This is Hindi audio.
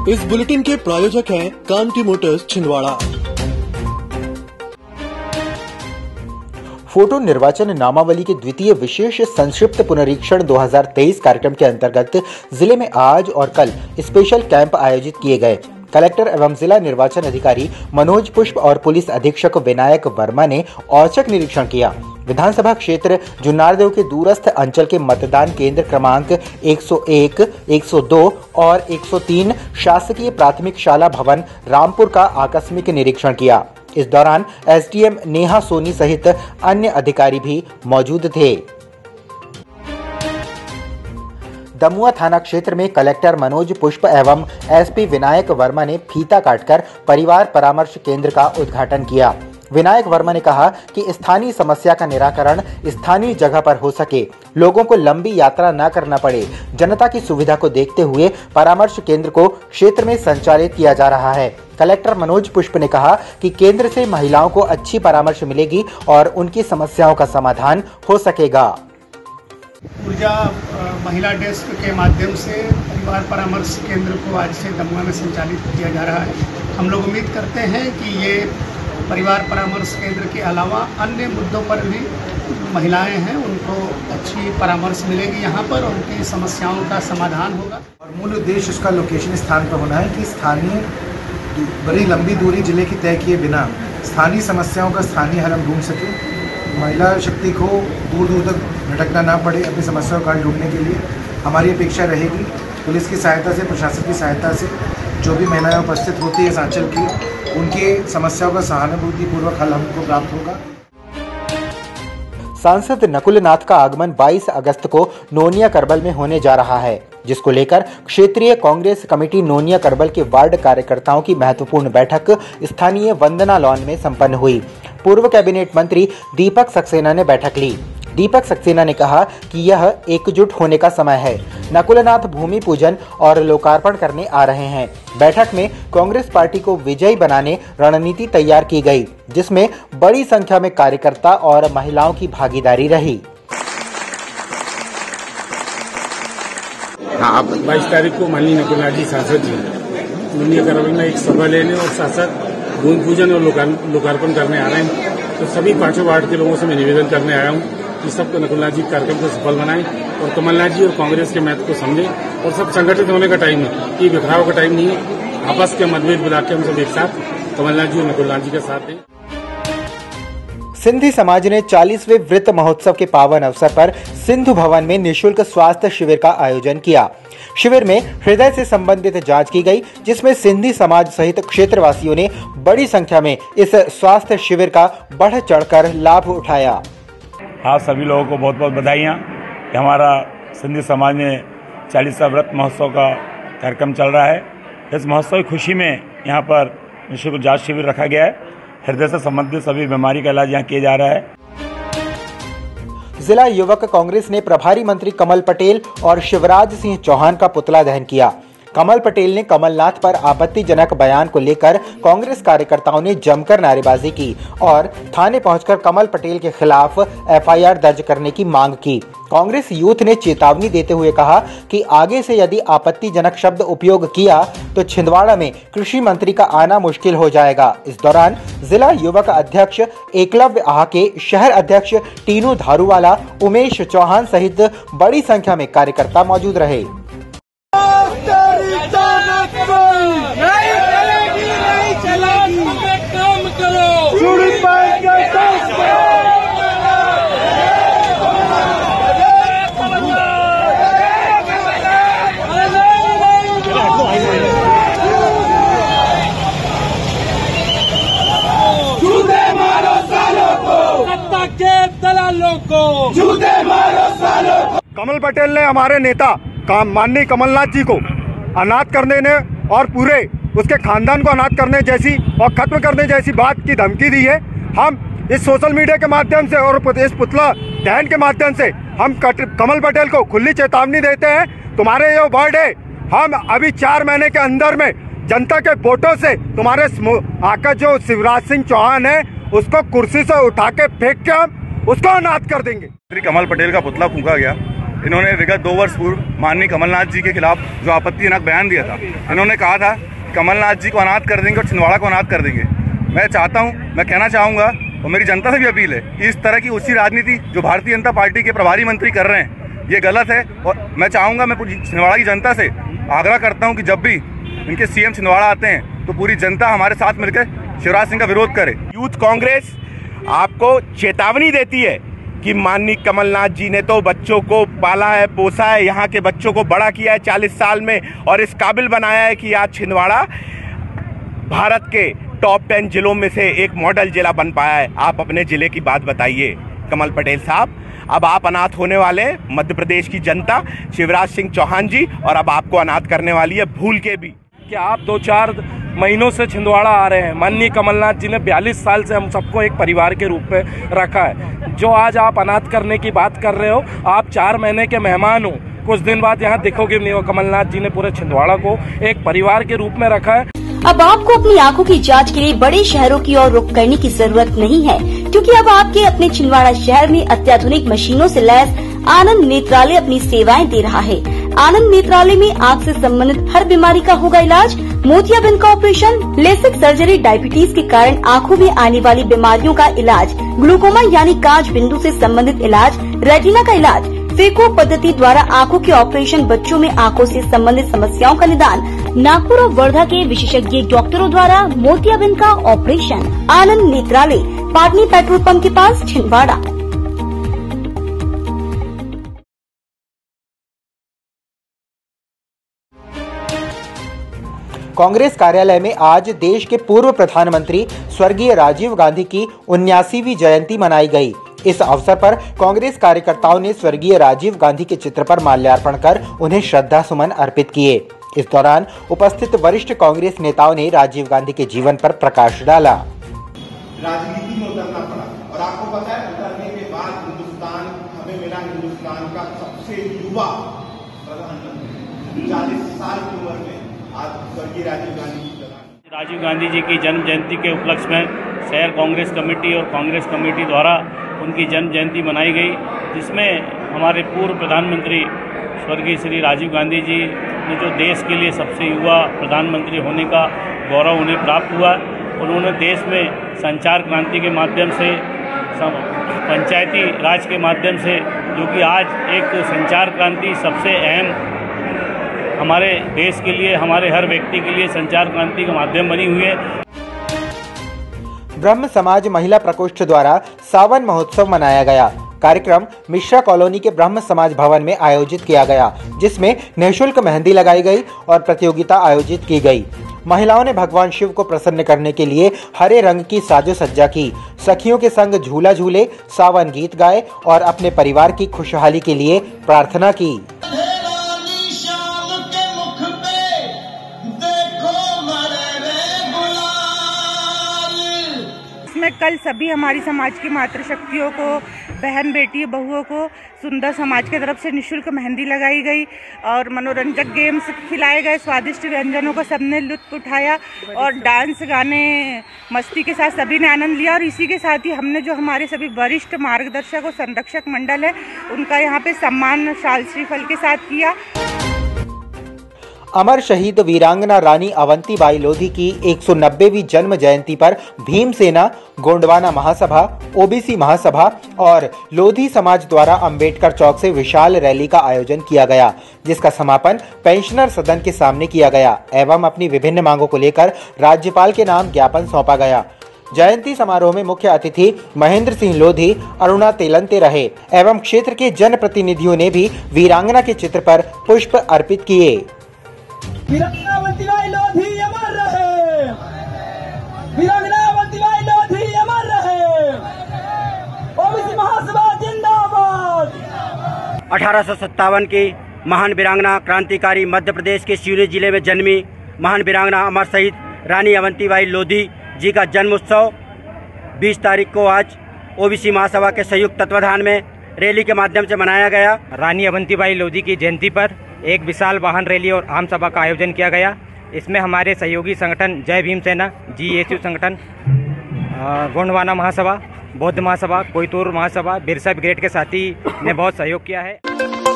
इस बुलेटिन के प्रायोजक हैं कांति मोटर्स छिंदवाड़ा। फोटो निर्वाचन नामावली के द्वितीय विशेष संक्षिप्त पुनरीक्षण 2023 कार्यक्रम के अंतर्गत जिले में आज और कल स्पेशल कैंप आयोजित किए गए। कलेक्टर एवं जिला निर्वाचन अधिकारी मनोज पुष्प और पुलिस अधीक्षक विनायक वर्मा ने औचक निरीक्षण किया। विधानसभा क्षेत्र जुन्नारदेव के दूरस्थ अंचल के मतदान केंद्र क्रमांक 101, 102 और 103 शासकीय प्राथमिक शाला भवन रामपुर का आकस्मिक निरीक्षण किया। इस दौरान एसडीएम नेहा सोनी सहित अन्य अधिकारी भी मौजूद थे। दमुआ थाना क्षेत्र में कलेक्टर मनोज पुष्प एवं एसपी विनायक वर्मा ने फीता काटकर परिवार परामर्श केंद्र का उद्घाटन किया। विनायक वर्मा ने कहा कि स्थानीय समस्या का निराकरण स्थानीय जगह पर हो सके, लोगों को लंबी यात्रा न करना पड़े। जनता की सुविधा को देखते हुए परामर्श केंद्र को क्षेत्र में संचालित किया जा रहा है। कलेक्टर मनोज पुष्प ने कहा कि केंद्र से महिलाओं को अच्छी परामर्श मिलेगी और उनकी समस्याओं का समाधान हो सकेगा। ऊर्जा महिला डेस्क के माध्यम से परिवार परामर्श केंद्र को आज से दमुआ में संचालित किया जा रहा है। हम लोग उम्मीद करते हैं कि ये परिवार परामर्श केंद्र के अलावा अन्य मुद्दों पर भी महिलाएं हैं, उनको अच्छी परामर्श मिलेगी यहाँ पर, उनकी समस्याओं का समाधान होगा। और मूल उद्देश्य उसका लोकेशन स्थान पर होना है कि स्थानीय बड़ी लंबी दूरी जिले की तय किए बिना स्थानीय समस्याओं का स्थानीय हल हम ढूंढ सकें। महिला शक्ति को दूर दूर तक भटकना ना पड़े। अपनी समस्याओं का हल ढूंढने के लिए हमारी अपेक्षा रहेगी पुलिस की सहायता से, प्रशासन की सहायता से जो भी महिलाएं उपस्थित होती है इस अंचल की, उनकी समस्याओं का सहानुभूतिपूर्वक हल हमको प्राप्त होगा। सांसद नकुल नाथ का आगमन 22 अगस्त को नोनिया करबल में होने जा रहा है, जिसको लेकर क्षेत्रीय कांग्रेस कमेटी नोनिया करबल के वार्ड कार्यकर्ताओं की महत्वपूर्ण बैठक स्थानीय वंदना लॉन में संपन्न हुई। पूर्व कैबिनेट मंत्री दीपक सक्सेना ने बैठक ली। दीपक सक्सेना ने कहा कि यह एकजुट होने का समय है। नकुलनाथ भूमि पूजन और लोकार्पण करने आ रहे हैं। बैठक में कांग्रेस पार्टी को विजयी बनाने रणनीति तैयार की गई, जिसमें बड़ी संख्या में कार्यकर्ता और महिलाओं की भागीदारी रही। हाँ, 22 तारीख को माननीय नकुलनाथ जी सांसद जी नोनिया करबल में एक सभा लेने और साथ साथ भूमि पूजन और लोकार्पण करने आ रहे हैं। तो सभी पांचों वार्ड के लोगों से मैं निवेदन करने आया हूँ कि सबको नकुलनाथ जी कार्यक्रम को सफल बनाएं और कमलनाथ जी और कांग्रेस के महत्व को समझें और सब संगठित होने का टाइम है, ये बिखराव का टाइम नहीं है। आपस के मतभेद बुला के हम सब एक साथ कमलनाथ जी और नकुलनाथ जी का साथ दें। सिंधी समाज ने 40वें वृत्त महोत्सव के पावन अवसर पर सिंधु भवन में निःशुल्क स्वास्थ्य शिविर का आयोजन किया। शिविर में हृदय से संबंधित जांच की गई, जिसमें सिंधी समाज सहित क्षेत्रवासियों ने बड़ी संख्या में इस स्वास्थ्य शिविर का बढ़ चढ़कर लाभ उठाया। आप सभी लोगों को बहुत बहुत बधाइयाँ कि हमारा सिंधी समाज में 40वां व्रत महोत्सव का कार्यक्रम चल रहा है। इस महोत्सव की खुशी में यहाँ पर निःशुल्क जांच शिविर रखा गया है। हृदय से संबंधित सभी बीमारी का इलाज यहाँ किया जा रहा है। जिला युवक कांग्रेस ने प्रभारी मंत्री कमल पटेल और शिवराज सिंह चौहान का पुतला दहन किया। कमल पटेल ने कमलनाथ पर आपत्तिजनक बयान को लेकर कांग्रेस कार्यकर्ताओं ने जमकर नारेबाजी की और थाने पहुंचकर कमल पटेल के खिलाफ एफआईआर दर्ज करने की मांग की। कांग्रेस यूथ ने चेतावनी देते हुए कहा कि आगे से यदि आपत्तिजनक शब्द उपयोग किया तो छिंदवाड़ा में कृषि मंत्री का आना मुश्किल हो जाएगा। इस दौरान जिला युवक अध्यक्ष एकलव्य आके, शहर अध्यक्ष टीनू धारूवाला, उमेश चौहान सहित बड़ी संख्या में कार्यकर्ता मौजूद रहे। कमल पटेल ने हमारे नेता माननीय कमलनाथ जी को अनाथ करने ने और पूरे उसके खानदान को अनाथ करने जैसी और खत्म करने जैसी बात की धमकी दी है। हम इस सोशल मीडिया के माध्यम से और इस पुतला दहन के माध्यम से हम कमल पटेल को खुली चेतावनी देते हैं, तुम्हारे ये वर्ड है, हम अभी 4 महीने के अंदर में जनता के वोटों से तुम्हारे आका जो शिवराज सिंह चौहान है उसको कुर्सी से उठा के फेंक के हम उसको अनाथ कर देंगे। कमल पटेल का पुतला फूंका गया इन्होंने विगत 2 वर्ष पूर्व माननीय कमलनाथ जी के खिलाफ जो आपत्तिजनक बयान दिया था, इन्होंने कहा था कमलनाथ जी को अनाथ कर देंगे और छिंदवाड़ा को अनाथ कर देंगे। मैं कहना चाहूँगा और मेरी जनता से भी अपील है कि इस तरह की उसी राजनीति जो भारतीय जनता पार्टी के प्रभारी मंत्री कर रहे हैं, ये गलत है। और मैं चाहूँगा, मैं पूरी छिंदवाड़ा की जनता से आग्रह करता हूँ कि जब भी इनके सीएम छिंदवाड़ा आते हैं तो पूरी जनता हमारे साथ मिलकर शिवराज सिंह का विरोध करे। यूथ कांग्रेस आपको चेतावनी देती है कि माननीय कमलनाथ जी ने तो बच्चों को पाला है, पोसा है, यहाँ के बच्चों को बड़ा किया है 40 साल में और इस काबिल बनाया है कि आज छिंदवाड़ा भारत के टॉप 10 जिलों में से एक मॉडल जिला बन पाया है। आप अपने जिले की बात बताइए कमल पटेल साहब। अब आप अनाथ होने वाले मध्य प्रदेश की जनता शिवराज सिंह चौहान जी, और अब आपको अनाथ करने वाली है भूल के भी। क्या आप 2-4 महीनों से छिंदवाड़ा आ रहे हैं। माननीय कमलनाथ जी ने 42 साल से हम सबको एक परिवार के रूप में रखा है। जो आज आप अनाथ करने की बात कर रहे हो, आप 4 महीने के मेहमान हो, कुछ दिन बाद यहाँ दिखोगे नहीं हो। कमलनाथ जी ने पूरे छिंदवाड़ा को एक परिवार के रूप में रखा है। अब आपको अपनी आंखों की जांच के लिए बड़े शहरों की ओर रुख करने की जरूरत नहीं है, क्योंकि अब आपके अपने छिंदवाड़ा शहर में अत्याधुनिक मशीनों से लैस आनंद नेत्रालय अपनी सेवाएं दे रहा है। आनंद नेत्रालय में आँख से संबंधित हर बीमारी का होगा इलाज। मोतियाबिंद का ऑपरेशन, लेसिक सर्जरी, डायबिटीज के कारण आँखों में आने वाली बीमारियों का इलाज, ग्लूकोमा यानी कांच बिंदु से संबंधित इलाज, रेटिना का इलाज, फेको पद्धति द्वारा आँखों के ऑपरेशन, बच्चों में आँखों से संबंधित समस्याओं का निदान, नागपुर और वर्धा के विशेषज्ञ डॉक्टरों द्वारा मोतियाबिंद का operation. Anand Netralaya, Patni petrol pump के पास, छिंदवाड़ा। कांग्रेस कार्यालय में आज देश के पूर्व प्रधानमंत्री स्वर्गीय राजीव गांधी की 79वीं जयंती मनाई गई। इस अवसर पर कांग्रेस कार्यकर्ताओं ने स्वर्गीय राजीव गांधी के चित्र पर माल्यार्पण कर उन्हें श्रद्धा सुमन अर्पित किए। इस दौरान उपस्थित वरिष्ठ कांग्रेस नेताओं ने राजीव गांधी के जीवन पर प्रकाश डाला। राजनीति में उतरना पड़ा और आपको पता है, उतरने के बाद हमें मिला हिंदुस्तान का सबसे युवा प्रधानमंत्री। 40 साल की उम्र में आज स्वर्गीय राजीव गांधी जी की जन्म जयंती के उपलक्ष्य में शहर कांग्रेस कमेटी और कांग्रेस कमेटी द्वारा उनकी जन्म जयंती मनाई गई, जिसमें हमारे पूर्व प्रधानमंत्री स्वर्गीय श्री राजीव गांधी जी ने जो देश के लिए सबसे युवा प्रधानमंत्री होने का गौरव उन्हें प्राप्त हुआ। उन्होंने देश में संचार क्रांति के माध्यम से, पंचायती राज के माध्यम से, जो कि आज एक संचार क्रांति सबसे अहम हमारे देश के लिए, हमारे हर व्यक्ति के लिए संचार क्रांति का माध्यम बनी हुई है। ब्रह्म समाज महिला प्रकोष्ठ द्वारा सावन महोत्सव मनाया गया। कार्यक्रम मिश्रा कॉलोनी के ब्रह्म समाज भवन में आयोजित किया गया, जिसमें निःशुल्क मेहंदी लगाई गई और प्रतियोगिता आयोजित की गई। महिलाओं ने भगवान शिव को प्रसन्न करने के लिए हरे रंग की साजो सज्जा की, सखियों के संग झूला झूले, सावन गीत गाए और अपने परिवार की खुशहाली के लिए प्रार्थना की। कल सभी हमारी समाज की मातृशक्तियों को, बहन बेटी बहुओं को सुंदर समाज की तरफ से निःशुल्क मेहंदी लगाई गई और मनोरंजक गेम्स खिलाए गए। स्वादिष्ट व्यंजनों का सबने लुत्फ उठाया और डांस, गाने, मस्ती के साथ सभी ने आनंद लिया। और इसी के साथ ही हमने जो हमारे सभी वरिष्ठ मार्गदर्शक और संरक्षक मंडल है, उनका यहाँ पे सम्मान शाल श्रीफल के साथ किया। अमर शहीद वीरांगना रानी अवंतीबाई लोधी की 190वीं जन्म जयंती पर भीमसेना, गोंडवाना महासभा, ओबीसी महासभा और लोधी समाज द्वारा अंबेडकर चौक से विशाल रैली का आयोजन किया गया, जिसका समापन पेंशनर सदन के सामने किया गया एवं अपनी विभिन्न मांगों को लेकर राज्यपाल के नाम ज्ञापन सौंपा गया। जयंती समारोह में मुख्य अतिथि महेंद्र सिंह लोधी, अरुणा तेलंते रहे एवं क्षेत्र के जनप्रतिनिधियों ने भी वीरांगना के चित्र पर पुष्प अर्पित किए। वीरांगना अवंतीबाई लोधी अमर रहे, वीरांगना अवंतीबाई लोधी अमर रहे, ओबीसी महासभा जिंदाबाद। 1857 की महान वीरांगना क्रांतिकारी मध्य प्रदेश के सिवनी जिले में जन्मी महान वीरांगना अमर शहीद रानी अवंतीबाई लोधी जी का जन्म उत्सव 20 तारीख को आज ओबीसी महासभा के संयुक्त तत्वाधान में रैली के माध्यम से मनाया गया। रानी अवंतीबाई लोधी की जयंती पर एक विशाल वाहन रैली और आम सभा का आयोजन किया गया। इसमें हमारे सहयोगी संगठन जय भीम सेना, GSU संगठन, गोंडवाना महासभा, बौद्ध महासभा, कोयतूर महासभा, बिरसा ब्रिगेड के साथी ने बहुत सहयोग किया है।